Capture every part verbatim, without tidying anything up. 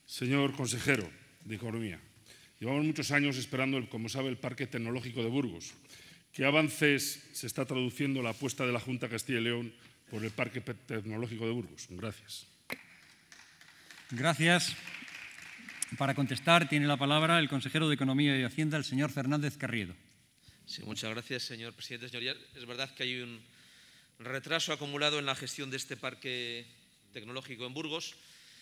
Señor consejero de Economía, llevamos muchos años esperando, el, como sabe, el Parque Tecnológico de Burgos. ¿Qué avances se está traduciendo la apuesta de la Junta de Castilla y León por el Parque Tecnológico de Burgos? Gracias. Gracias. Para contestar tiene la palabra el consejero de Economía y Hacienda, el señor Fernández Carriedo. Sí, muchas gracias, señor presidente. Señorías, es verdad que hay un retraso acumulado en la gestión de este parque tecnológico en Burgos.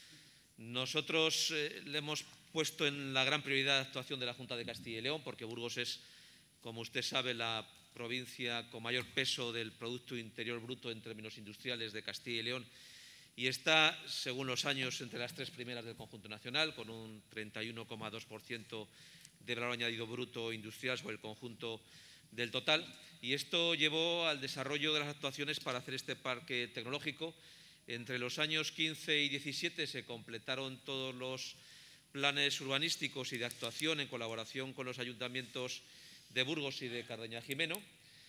Nosotros eh, le hemos puesto en la gran prioridad de actuación de la Junta de Castilla y León, porque Burgos es, como usted sabe, la provincia con mayor peso del Producto Interior Bruto en términos industriales de Castilla y León, y está, según los años, entre las tres primeras del conjunto nacional, con un treinta y uno coma dos por ciento de valor añadido bruto industrial sobre el conjunto del total. Y esto llevó al desarrollo de las actuaciones para hacer este parque tecnológico. Entre los años quince y diecisiete se completaron todos los planes urbanísticos y de actuación en colaboración con los ayuntamientos de Burgos y de Cardeña-Jimeno.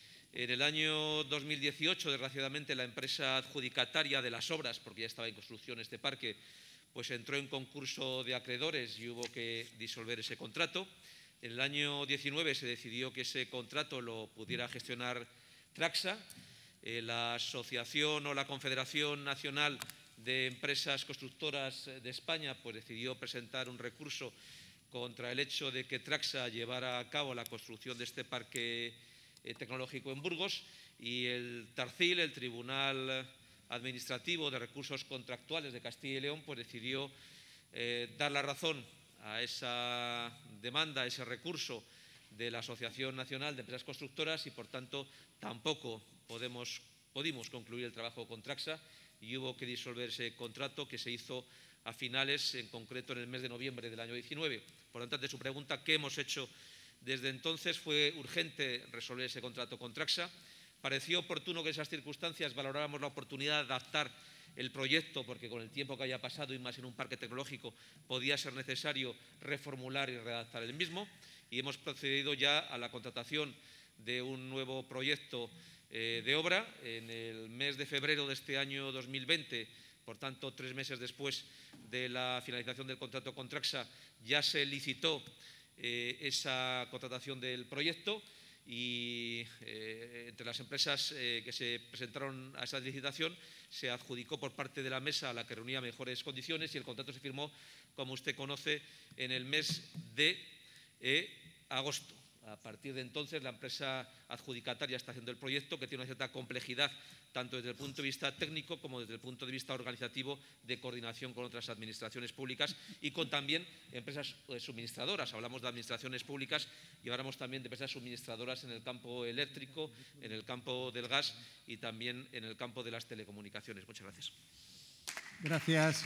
En el año dos mil dieciocho, desgraciadamente, la empresa adjudicataria de las obras, porque ya estaba en construcción este parque, pues entró en concurso de acreedores y hubo que disolver ese contrato. En el año diecinueve se decidió que ese contrato lo pudiera gestionar Traxa. Eh, la Asociación o la Confederación Nacional de Empresas Constructoras de España pues decidió presentar un recurso contra el hecho de que Traxa llevara a cabo la construcción de este parque eh, tecnológico en Burgos, y el Tarcil, el Tribunal Administrativo de Recursos Contractuales de Castilla y León, pues decidió eh, dar la razón a esa demanda, a ese recurso de la Asociación Nacional de Empresas Constructoras, y por tanto tampoco podemos, pudimos concluir el trabajo con Traxa y hubo que disolver ese contrato, que se hizo a finales, en concreto en el mes de noviembre del año diecinueve. Por lo tanto, ante su pregunta, ¿qué hemos hecho desde entonces? Fue urgente resolver ese contrato con Traxa. Pareció oportuno que en esas circunstancias valoráramos la oportunidad de adaptar el proyecto, porque con el tiempo que haya pasado y más en un parque tecnológico podía ser necesario reformular y redactar el mismo, y hemos procedido ya a la contratación de un nuevo proyecto eh, de obra. En el mes de febrero de este año dos mil veinte, por tanto tres meses después de la finalización del contrato con Traxa, ya se licitó eh, esa contratación del proyecto, y eh, entre las empresas eh, que se presentaron a esa licitación se adjudicó por parte de la mesa a la que reunía mejores condiciones, y el contrato se firmó, como usted conoce, en el mes de eh, agosto. A partir de entonces, la empresa adjudicataria está haciendo el proyecto, que tiene una cierta complejidad tanto desde el punto de vista técnico como desde el punto de vista organizativo, de coordinación con otras administraciones públicas y con también empresas suministradoras. Hablamos de administraciones públicas y hablamos también de empresas suministradoras en el campo eléctrico, en el campo del gas y también en el campo de las telecomunicaciones. Muchas gracias. Gracias.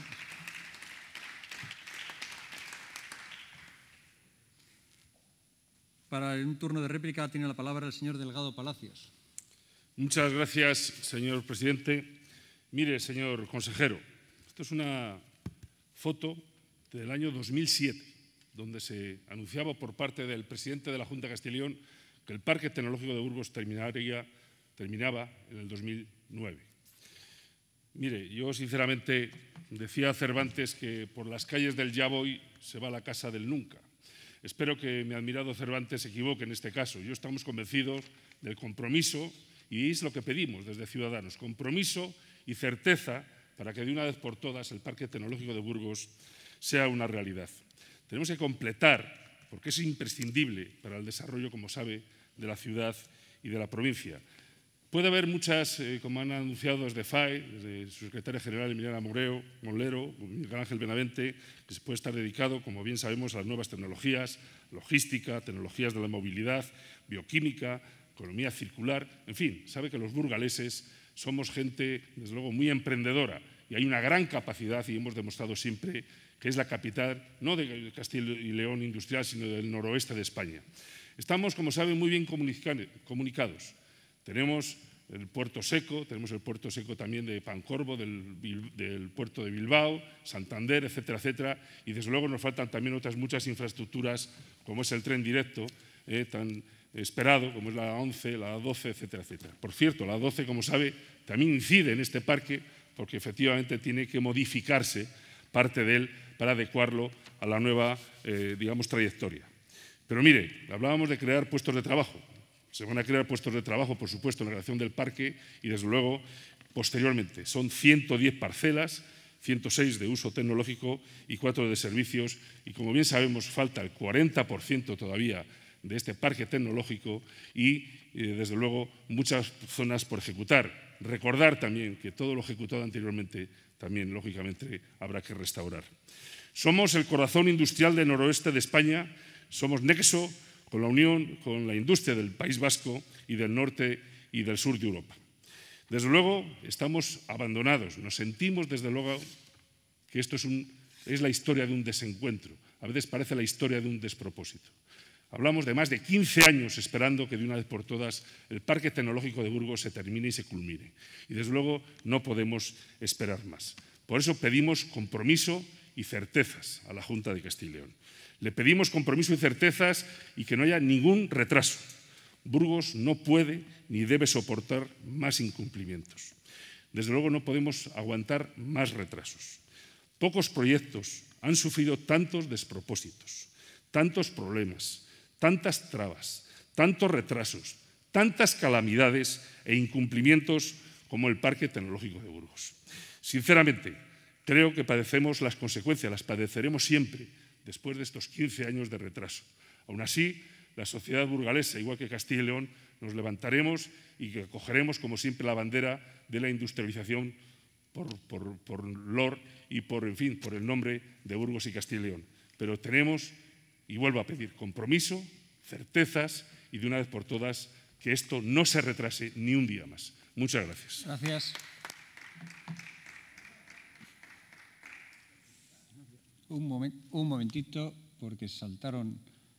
Para un turno de réplica tiene la palabra el señor Delgado Palacios. Muchas gracias, señor presidente. Mire, señor consejero, esto es una foto del año dos mil siete, donde se anunciaba por parte del presidente de la Junta de Castilla y León que el Parque Tecnológico de Burgos terminaría, terminaba en el dos mil nueve. Mire, yo sinceramente decía Cervantes que por las calles del ya voy se va a la casa del nunca. Espero que mi admirado Cervantes se equivoque en este caso. Yo estamos convencidos del compromiso, y es lo que pedimos desde Ciudadanos, compromiso y certeza para que de una vez por todas el Parque Tecnológico de Burgos sea una realidad. Tenemos que completar, porque es imprescindible para el desarrollo, como sabe, de la ciudad y de la provincia. Puede haber muchas, eh, como han anunciado desde F A E, desde su secretaria general Emiliana Moreo, Molero, Miguel Ángel Benavente, que se puede estar dedicado, como bien sabemos, a las nuevas tecnologías, logística, tecnologías de la movilidad, bioquímica, economía circular, en fin, sabe que los burgaleses somos gente, desde luego, muy emprendedora, y hay una gran capacidad, y hemos demostrado siempre que es la capital, no de Castilla y León industrial, sino del noroeste de España. Estamos, como saben, muy bien comunicados. Tenemos el puerto seco, tenemos el puerto seco también de Pancorbo, del, del puerto de Bilbao, Santander, etcétera, etcétera, y desde luego nos faltan también otras muchas infraestructuras, como es el tren directo, eh, tan esperado, como es la A once, la A doce, etcétera, etcétera. Por cierto, la A doce, como sabe, también incide en este parque, porque efectivamente tiene que modificarse parte de él para adecuarlo a la nueva, eh, digamos, trayectoria. Pero mire, hablábamos de crear puestos de trabajo. Se van a crear puestos de trabajo, por supuesto, en la creación del parque y, desde luego, posteriormente. Son ciento diez parcelas, ciento seis de uso tecnológico y cuatro de servicios. Y, como bien sabemos, falta el cuarenta por ciento todavía de este parque tecnológico y, eh, desde luego, muchas zonas por ejecutar. Recordar también que todo lo ejecutado anteriormente también, lógicamente, habrá que restaurar. Somos el corazón industrial del noroeste de España, somos nexo con la unión, con la industria del País Vasco y del norte y del sur de Europa. Desde luego, estamos abandonados. Nos sentimos, desde luego, que esto es, un, es la historia de un desencuentro. A veces parece la historia de un despropósito. Hablamos de más de quince años esperando que de una vez por todas el Parque Tecnológico de Burgos se termine y se culmine. Y, desde luego, no podemos esperar más. Por eso pedimos compromiso y certezas a la Junta de Castilla y León. Le pedimos compromiso y certezas y que no haya ningún retraso. Burgos no puede ni debe soportar más incumplimientos. Desde luego no podemos aguantar más retrasos. Pocos proyectos han sufrido tantos despropósitos, tantos problemas, tantas trabas, tantos retrasos, tantas calamidades e incumplimientos como el Parque Tecnológico de Burgos. Sinceramente, creo que padecemos las consecuencias, las padeceremos siempre después de estos quince años de retraso. Aún así, la sociedad burgalesa, igual que Castilla y León, nos levantaremos y que cogeremos, como siempre, la bandera de la industrialización por, por, por lor y por, en fin, por el nombre de Burgos y Castilla y León. Pero tenemos, y vuelvo a pedir, compromiso, certezas y de una vez por todas que esto no se retrase ni un día más. Muchas gracias. Gracias. Un, moment, un momentito, porque saltaron.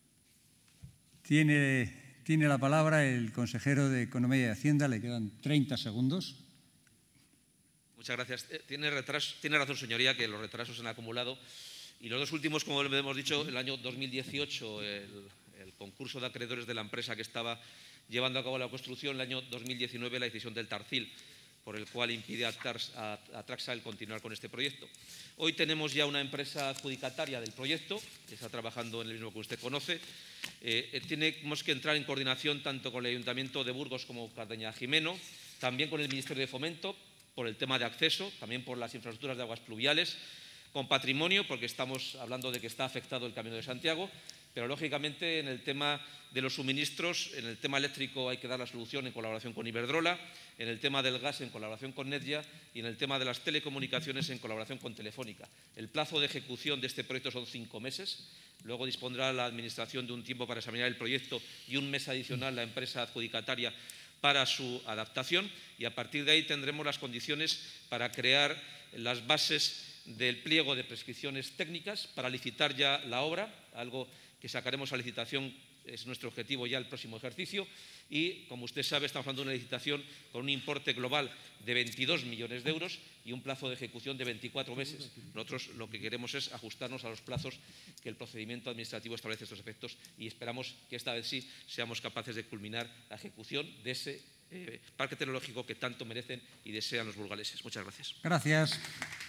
Tiene, tiene la palabra el consejero de Economía y Hacienda, le quedan treinta segundos. Muchas gracias. Tiene, retraso, tiene razón, señoría, que los retrasos se han acumulado. Y los dos últimos, como hemos dicho, el año dos mil dieciocho, el, el concurso de acreedores de la empresa que estaba llevando a cabo la construcción, el año dos mil diecinueve, la decisión del Tarcil, por el cual impide a, a, a Traxa el continuar con este proyecto. Hoy tenemos ya una empresa adjudicataria del proyecto, que está trabajando en el mismo que usted conoce. Eh, tenemos que entrar en coordinación tanto con el Ayuntamiento de Burgos como Cardeña Jimeno, también con el Ministerio de Fomento, por el tema de acceso, también por las infraestructuras de aguas pluviales, con patrimonio, porque estamos hablando de que está afectado el Camino de Santiago, pero lógicamente en el tema de los suministros, en el tema eléctrico hay que dar la solución en colaboración con Iberdrola, en el tema del gas en colaboración con Netgia y en el tema de las telecomunicaciones en colaboración con Telefónica. El plazo de ejecución de este proyecto son cinco meses, luego dispondrá la Administración de un tiempo para examinar el proyecto y un mes adicional la empresa adjudicataria para su adaptación y a partir de ahí tendremos las condiciones para crear las bases del pliego de prescripciones técnicas para licitar ya la obra, algo que sacaremos a licitación, es nuestro objetivo ya el próximo ejercicio y, como usted sabe, estamos hablando de una licitación con un importe global de veintidós millones de euros y un plazo de ejecución de veinticuatro meses. Nosotros lo que queremos es ajustarnos a los plazos que el procedimiento administrativo establece estos efectos y esperamos que esta vez sí seamos capaces de culminar la ejecución de ese eh, parque tecnológico que tanto merecen y desean los burgaleses. Muchas gracias. Gracias.